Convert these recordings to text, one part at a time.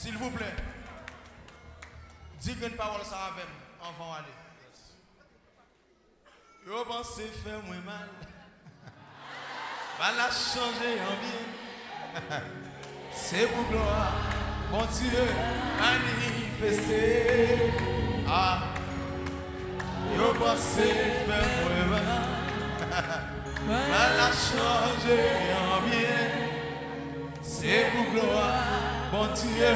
S'il vous plaît. Dis une parole ça avec moi. Avant d'aller. Yo pensé faire moins mal. Va la changer en bien. C'est pour gloire. Bon Dieu manifesté. Ah. Yo pensé faire moins mal. Va la changer en bien. C'est pour gloire. Bon Dieu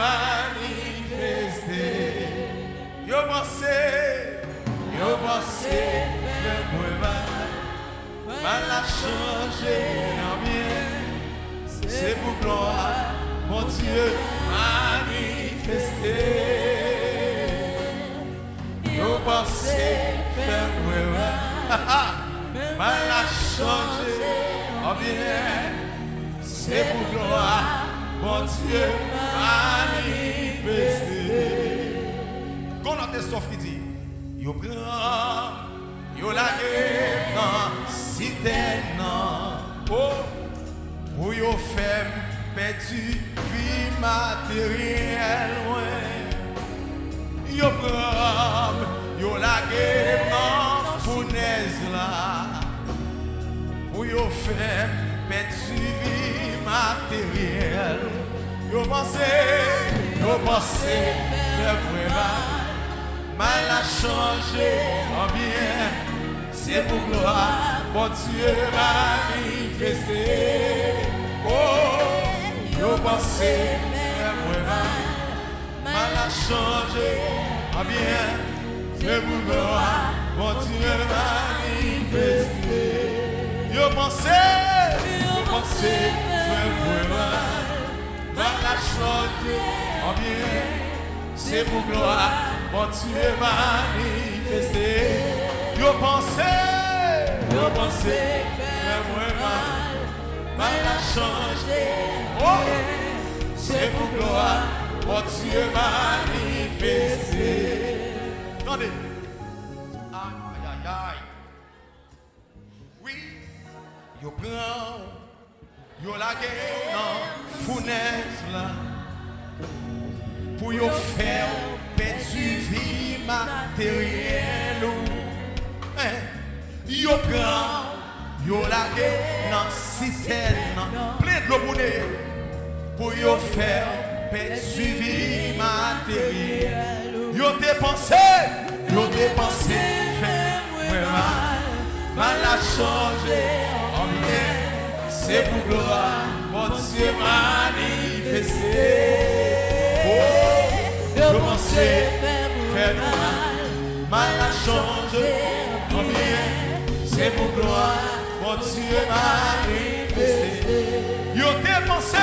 manifesté. Yo pensé, faire moins mal, mal a changé en bien, c'est pour gloire, mon Dieu manifesté. Yo pensé, faire moins mal, mal a changé en bien, c'est pour gloire, mon Dieu manifesté. Qu'on a des sauf qui dit, yo prend, yo lage dans cité non, oh, pour yo faire perdu vie matérielle, ouais. Yo prend, yo lage dans fournaise là, pour yo faire perdu vie matérielle. Yo pensé, faire vraiment. Mal a changé en bien, c'est pour gloire, mon Dieu manifesté. Oh, yo pensé, mal a changé en bien, c'est pour gloire, mon Dieu manifesté. Yo pensé, mal a changé en bien, c'est pour gloire. Mon Dieu manifesté, yo pensé, faire moins mal, mal a changé, oh, c'est pour gloire, mon Dieu manifesté. Attendez, aïe, aïe, aïe, oui, yo prend, yo la guerre dans fournaise là, pour yo faire perdu vie matérielle. Yo prend, yo lage dans citerne, plein de l'eau pour yo faire perdu vie matérielle. Yo dépensé, faire mal, mal a changé en bien, c'est pour gloire, mon Dieu manifesté. Yo pensé faire mal, mal a changé en bien, c'est pour gloire, mon Dieu manifesté. Yo dépensé,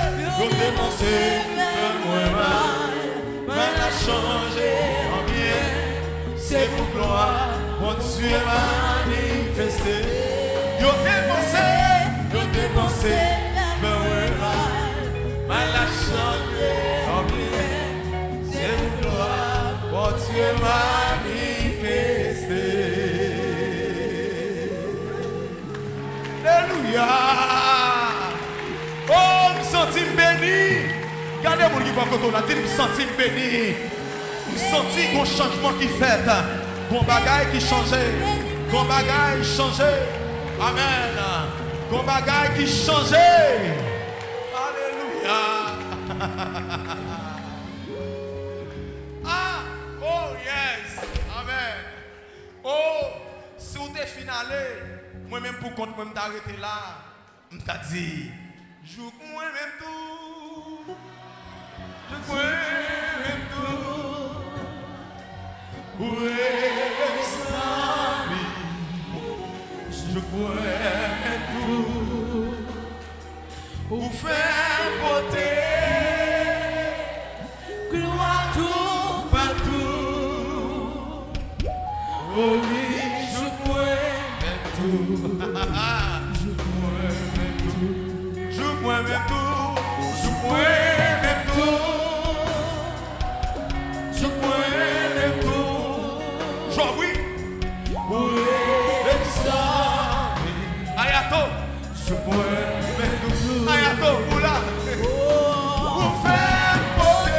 faire moins mal, mal a changé en bien, c'est pour gloire, mon Dieu manifesté. Yo dépensé, faire moins mal, mal a changé en bien, c'est pour gloire, mon Dieu manifesté. Alléluia. Oh, me sentis béni. Regardez mon qui va côté là, me sentis béni. Me sentis qu'on changement qui fait, qu'on bagaille qui changeait, qu'on bagaille changeait. Amen. Qu'on bagaille qui changeait. Alléluia. Ah, oh yes, amen. Oh, si vous êtes finalé, moi-même pour compte, moi m'arrêter là, m't'a dit, joue moi-même tout, joue moi-même tout, ouais, ça, joue moi-même tout, ou faire côté. Gloire tout partout. Oh oui, je pourrais tout. Je pourrais tout. Je pourrais tout. Je pourrais tout. Je oui. Oui, ça. Ayato. Je pourrais tout. Ayato, oula. Pour faire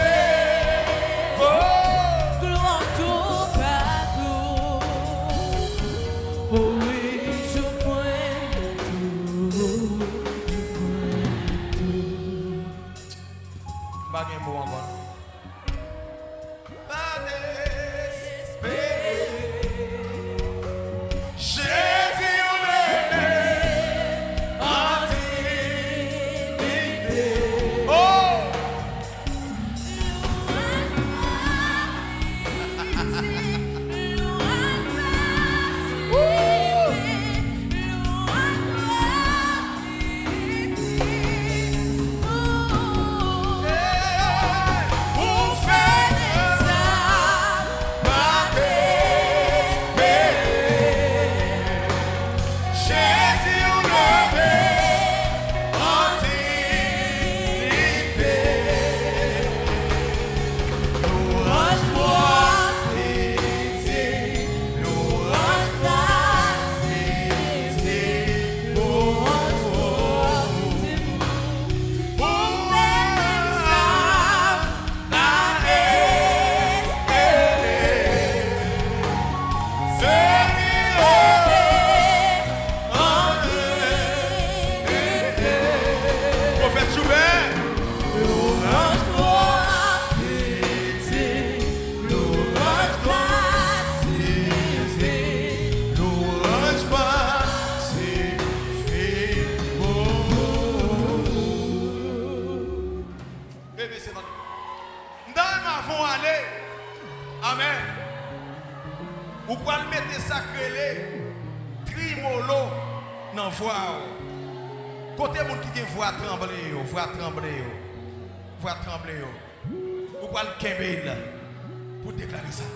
Amen. Ou pouvez mettre sacré trimolo dans voix. Côté moun qui gen voix trembler, voix trembler, voix trembler. Ou pouvez le kembe là pour déclarer ça.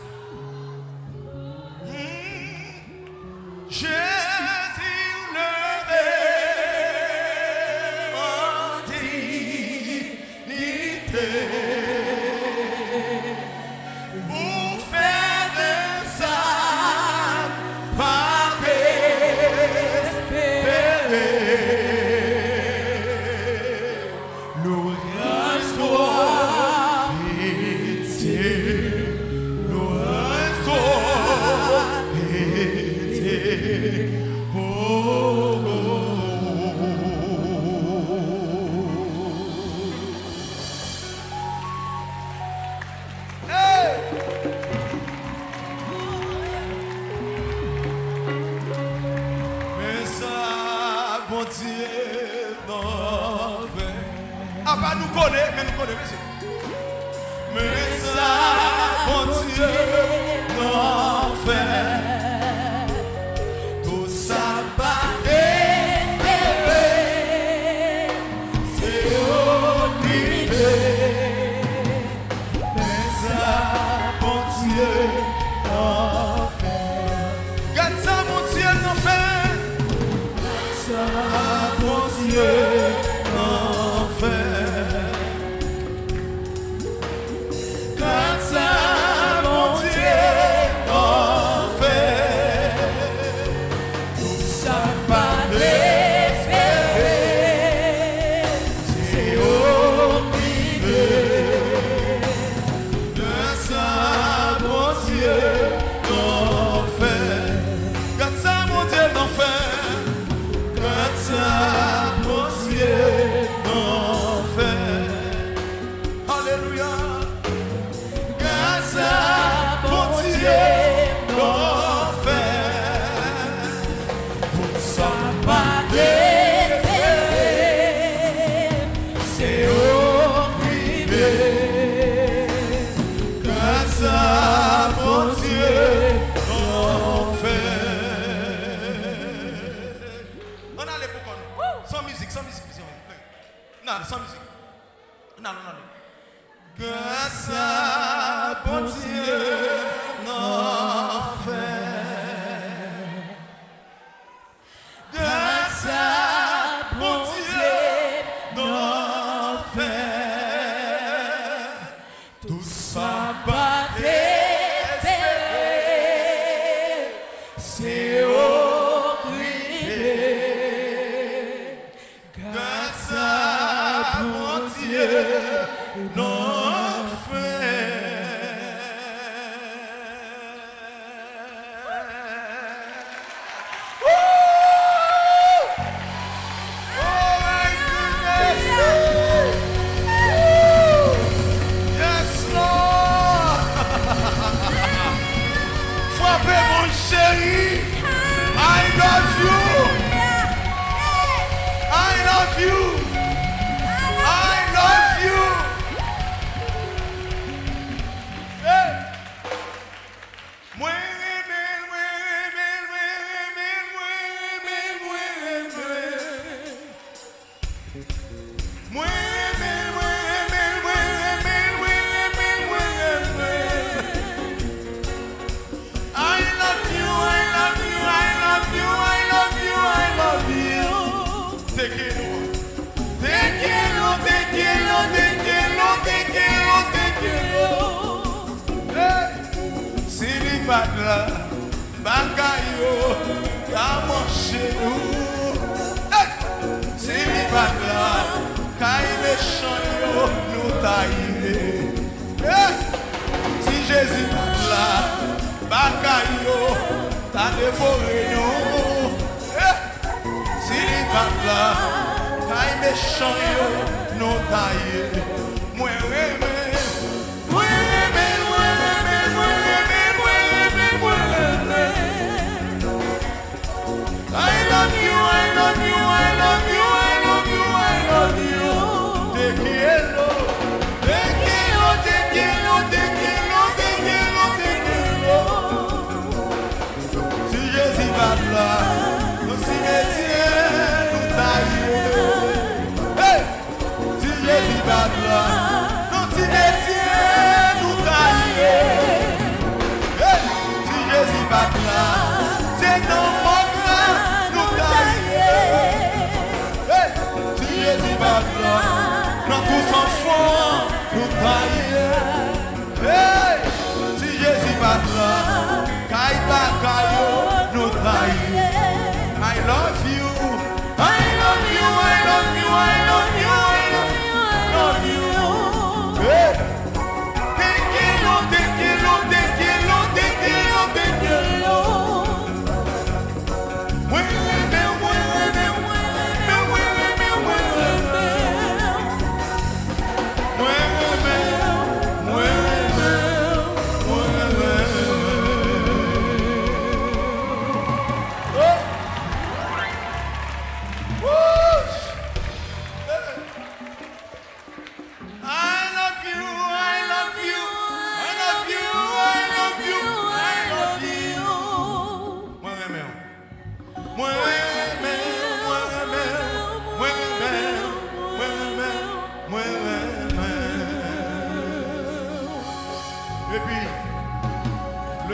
Jésus levé en dignité pour faire de ça par espérer l'orage toi pitié l'orage toi Ah, pas nous connaît, mais nous connaissons, monsieur. Mais ça, bon Dieu, n'en fait. Tout ça va espérer, c'est occupé. Mais ça, bon Dieu, n'en fait. Regarde ça, mon Dieu, n'en fait. Regarde ça, bon Dieu, n'en fait. Sans musique. Non. Grâce à bon Dieu, n'en fait. Grâce à bon Dieu, n'en fait. Tout ça va espérer, c'est occupé. Grâce à non fait. Oh my goodness. Yes, Lord. Frappez mon chéri. I love you. I love you. Bagayo, ya manché nous. Si mi bagla, kay méchant yo nous taillé. Si Jésus bagla, bagayo, ta dévoré nous. Si mi bagla, kay méchant yo nous taillé. Moi I love you, I love you, I love you, I love you, I love you. Te quiero, te quiero, te quiero, te quiero, te quiero, te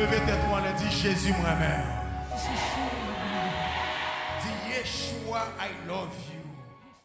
Levez tête moi, dit Jésus moi-même. Dis Yeshua, I love you.